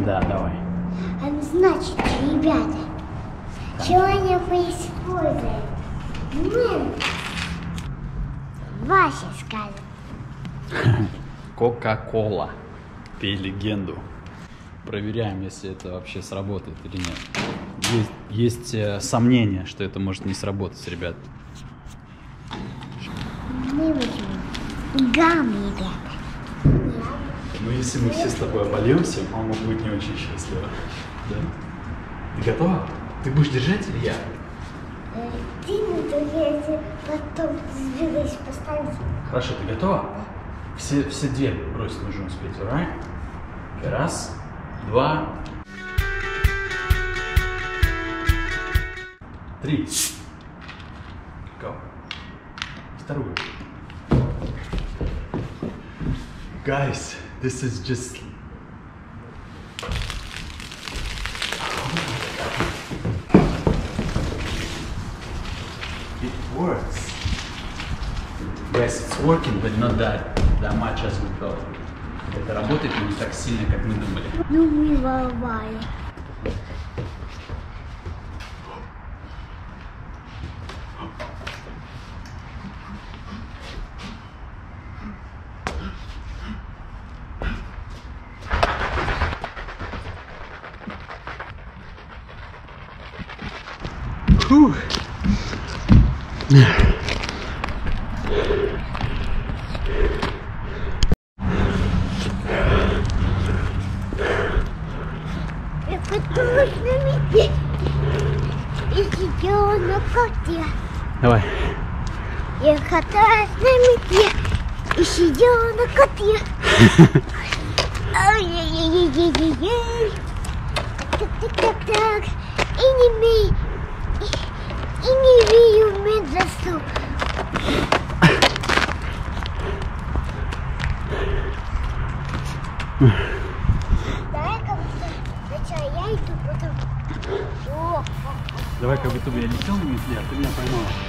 Да, давай. Значит, ребята, сегодня происходит Вася скажет. Кока-кола. Пей легенду. Проверяем, если это вообще сработает или нет. Есть сомнения, что это может не сработать, ребят. Мы возьмем гаммы, ребята. Ну, если мы все с тобой обольемся, мама будет не очень счастлива. Да? Ты готова? Ты будешь держать или я? Ты не только потом сбегаешь поставить. Хорошо, ты готова? Все две бросить нужно успеть, alright? Раз, два, три. Go. Вторую. Guys, this is just... It works. Guys, it's working, but not that much as we thought. Это работает, но не так сильно, как мы думали. Ну, мы воровали. Фух. Я катаюсь на метле и сидела на коте. Давай. Я катаюсь на метле и сидела на коте. Ай-яй-яй-яй-яй-яй. Так-так-так-так. И не вею медзаступ. Давай-ка сначала я иду, потом... Давай, как будто бы я летел на метле, а ты меня поймала.